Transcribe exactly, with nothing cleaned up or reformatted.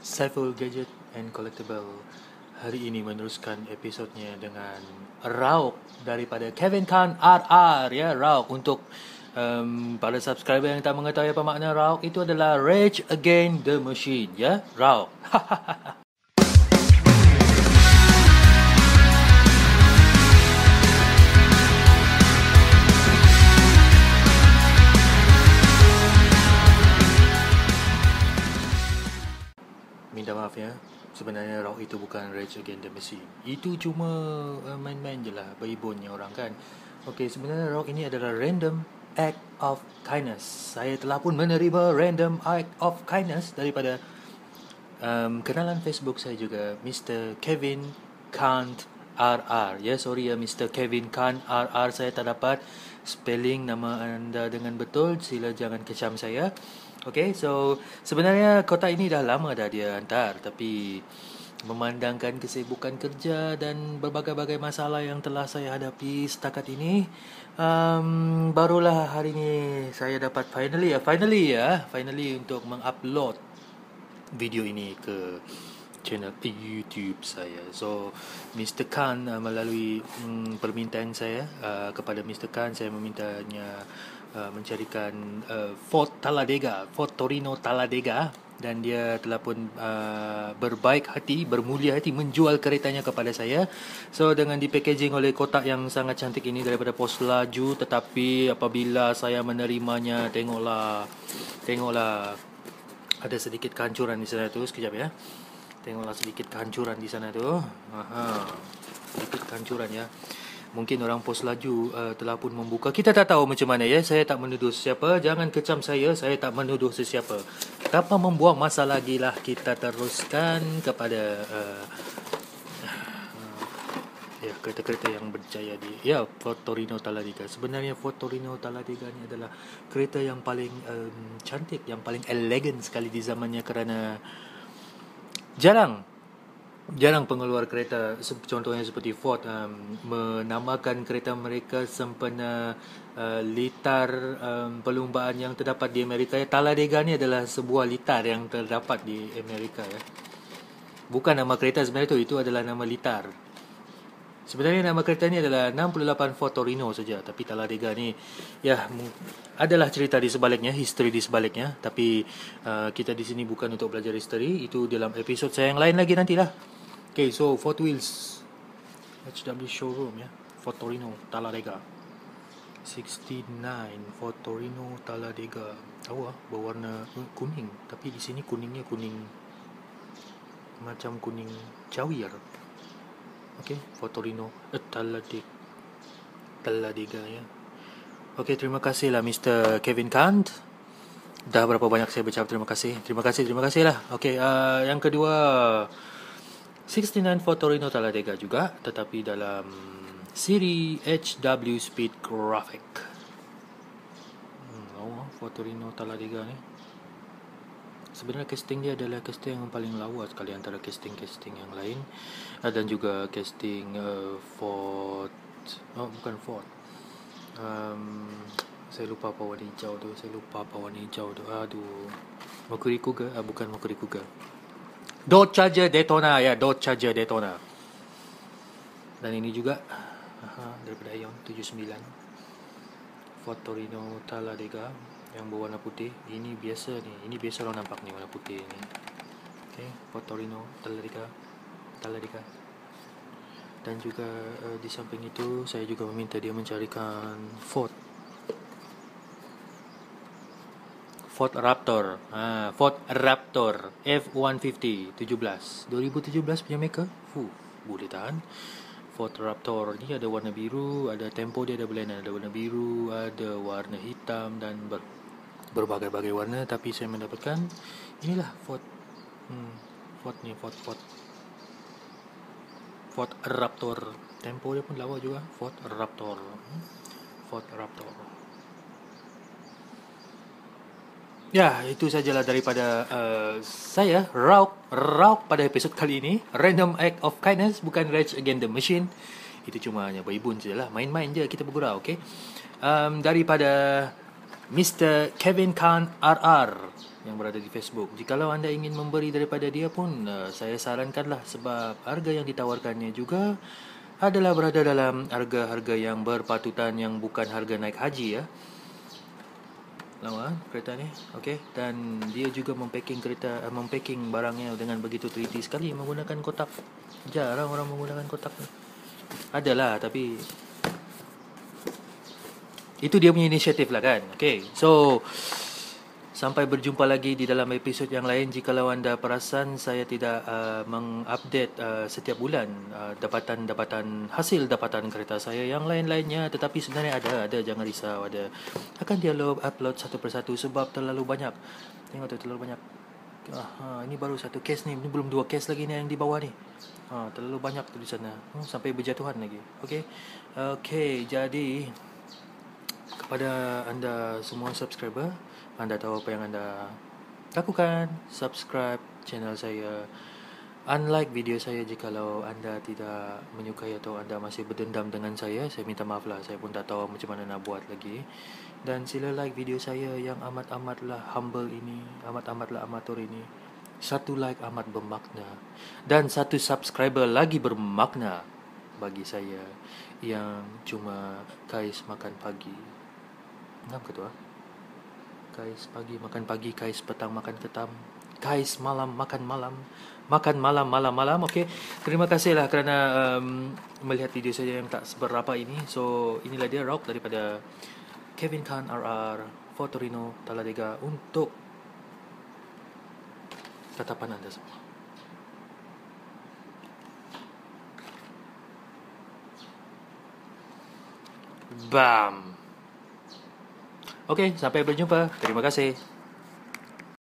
Saiful Gadget and Collectible hari ini meneruskan episodnya dengan Rauk daripada Kevin Khan R R, ya. Rauk untuk um, para subscriber yang tak mengetahui apa makna Rauk, itu adalah Rage Against the Machine, ya. Rauk. Minta maaf ya, sebenarnya Rauk itu bukan Rage Against the Machine. Itu cuma uh, main-main je lah, beribunnya orang kan. Okey, sebenarnya Rauk ini adalah Random Act of Kindness. Saya telah pun menerima Random Act of Kindness daripada um, kenalan Facebook saya juga, Mister Kevin Khan R R. Ya, sorry ya Mister Kevin Khan R R, saya tak dapat spelling nama anda dengan betul. Sila jangan kecam saya. Okay, so sebenarnya kotak ini dah lama dah dia hantar, tapi memandangkan kesibukan kerja dan berbagai-bagai masalah yang telah saya hadapi setakat ini, um, barulah hari ini saya dapat finally ya, finally ya, finally untuk mengupload video ini ke channel YouTube saya. So Mister Khan uh, melalui um, permintaan saya uh, kepada Mister Khan, saya memintanya Uh, mencarikan uh, Ford Talladega, Ford Torino Talladega, dan dia telah pun uh, berbaik hati, bermulia hati menjual keretanya kepada saya. So dengan dipackaging oleh kotak yang sangat cantik ini daripada pos laju, tetapi apabila saya menerimanya, tengoklah tengoklah ada sedikit kehancuran di sana tu. Sekejap ya. Tengoklah sedikit kehancuran di sana tu. Aha. Sedikit kehancuran ya. Mungkin orang pos laju uh, telah pun membuka. Kita tak tahu macam mana ya. Saya tak menuduh sesiapa. Jangan kecam saya. Saya tak menuduh sesiapa. Tanpa membuang masa lagi lah, kita teruskan kepada uh, uh, ya, kereta-kereta yang berjaya di ya Ford Torino Talladega. Sebenarnya Ford Torino Talladega ni adalah kereta yang paling um, cantik, yang paling elegan sekali di zamannya, kerana jarang Jarang pengeluar kereta, contohnya seperti Ford um, menamakan kereta mereka sempena uh, litar um, perlumbaan yang terdapat di Amerika. Ya, Talladega ni adalah sebuah litar yang terdapat di Amerika ya. Bukan nama kereta sebenarnya itu, itu adalah nama litar. Sebenarnya nama kereta ni adalah enam puluh lapan Ford Torino saja, tapi Talladega ni ya adalah cerita di sebaliknya, history di sebaliknya. Tapi uh, kita di sini bukan untuk belajar history, itu dalam episod saya yang lain lagi nantilah. Okay, so Ford Wheels H W showroom ya, Ford Torino Talladega enam puluh sembilan, Ford Torino Talladega. Tahu ah, berwarna kuning, tapi di sini kuningnya kuning macam kuning cawir. Okay, Ford Torino eh, Talladega Talladega ya. Okay, terima kasih lah Mister Kevin Khan. Dah berapa banyak saya bercakap terima kasih. Terima kasih, terima kasih lah. Okay, uh, yang kedua enam puluh sembilan Ford Torino Talladega juga, tetapi dalam siri H W Speed Graphic. Hmm, oh, Ford Torino Talladega ni. Sebenarnya casting dia adalah casting yang paling lawa sekali antara casting-casting yang lain, dan juga casting uh, Ford, oh bukan Ford. Um, saya lupa apa warna hijau tu, saya lupa apa warna hijau tu. Aduh, Mercury Cougar, ah, bukan Mercury Cougar. Dodge Charger Daytona ya, Dodge Charger Daytona. Dan ini juga aha, daripada Ion tujuh puluh sembilan Ford Torino Talladega yang berwarna putih. Ini biasa ni, ini biasa orang nampak ni warna putih ni. Okay, Ford Torino Talladega Talladega. Dan juga uh, di samping itu saya juga meminta dia mencarikan Ford Ford Raptor, ha, Ford Raptor F seratus lima puluh tujuh belas dua ribu tujuh belas punya maker. Fuh, boleh tahan. Ford Raptor ni ada warna biru, ada tempo dia ada blend, ada warna biru, ada warna hitam dan ber, berbagai-bagai warna. Tapi saya mendapatkan inilah Ford hmm, Ford ni Ford Ford Ford Raptor. Tempo dia pun lawa juga, Ford Raptor. hmm, Ford Raptor. Ya, itu sajalah daripada uh, saya, Rauk, Rauk pada episod kali ini. Random Act of Kindness, bukan Rage Against the Machine. Itu cuma hanya beribun je lah, main-main je, kita bergurau, okay? Um, daripada Mister Kevin Khan R R. yang berada di Facebook. Jikalau anda ingin memberi daripada dia pun, uh, saya sarankanlah, sebab harga yang ditawarkannya juga adalah berada dalam harga-harga yang berpatutan, yang bukan harga naik haji ya. Lama kereta ni, okey. Dan dia juga mempacking kereta, uh, mempacking barangnya dengan begitu teliti sekali menggunakan kotak. Jarang orang menggunakan kotak ni. Adalah, tapi itu dia punya inisiatif lah kan. Okay, so sampai berjumpa lagi di dalam episod yang lain. Jikalau anda perasan saya tidak uh, mengupdate uh, setiap bulan uh, dapatan-dapatan hasil dapatan kereta saya yang lain-lainnya, tetapi sebenarnya ada, ada jangan risau, ada. Akan dia upload satu persatu sebab terlalu banyak. Tengok tu, terlalu banyak. Ah, ha, ini baru satu case ni, ini belum dua case lagi ni yang di bawah ni. Ha, terlalu banyak tu di sana. Hmm, sampai berjatuhan lagi. Okey. Okey, jadi kepada anda semua subscriber, anda tahu apa yang anda lakukan. Subscribe channel saya, unlike video saya jikalau anda tidak menyukai atau anda masih berdendam dengan saya. Saya minta maaf lah, saya pun tak tahu macam mana nak buat lagi. Dan sila like video saya yang amat-amatlah humble ini, amat-amatlah amatur ini. Satu like amat bermakna, dan satu subscriber lagi bermakna bagi saya, yang cuma Kais makan pagi. Ngam ke tu ah? Kais pagi makan pagi, Kais petang makan ketam, Kais malam makan malam, makan malam malam malam. Okey, terima kasihlah kerana um, melihat video saya yang tak seberapa ini. So inilah dia Rock daripada Kevin Khan R R Fotorino Talladega untuk tatapan anda semua. Bam. Okey, sampai berjumpa. Terima kasih.